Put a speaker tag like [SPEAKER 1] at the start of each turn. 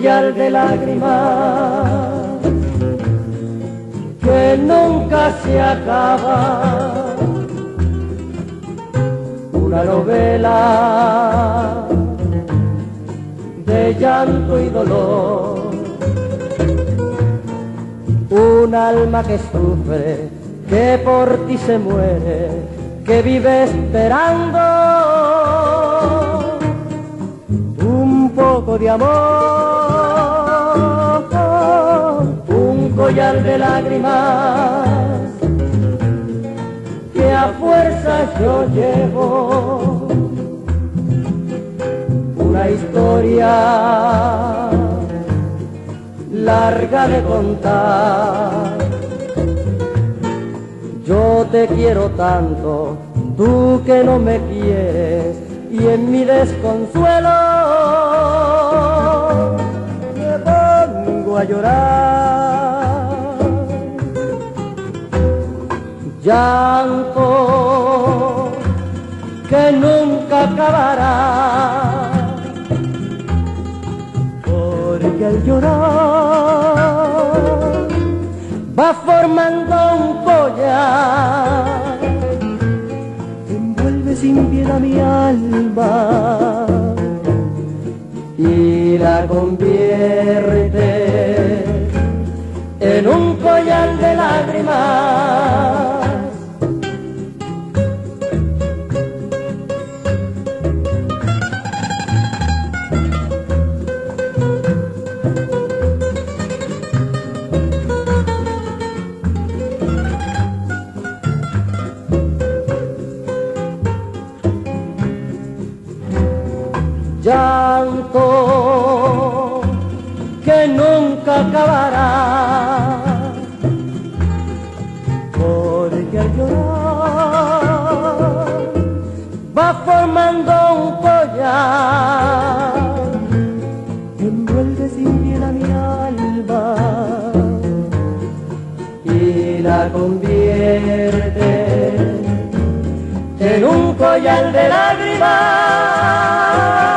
[SPEAKER 1] collar de lágrimas que nunca se acaba, una novela de llanto y dolor, un alma que sufre, que por ti se muere, que vive esperando un poco de amor, un collar de lágrimas que a fuerza yo llevo, una historia larga de contar. Yo te quiero tanto, tú que no me quieres, y en mi desconsuelo me pongo a llorar. Llanto que nunca acabará, porque al llorar va formando un collar que envuelve sin piedad mi alma y la convierte en un collar de lágrimas. Llanto que nunca acabará, porque al llorar va formando un collar que envuelve sin piedad mi alma y la convierte en un collar de lágrimas.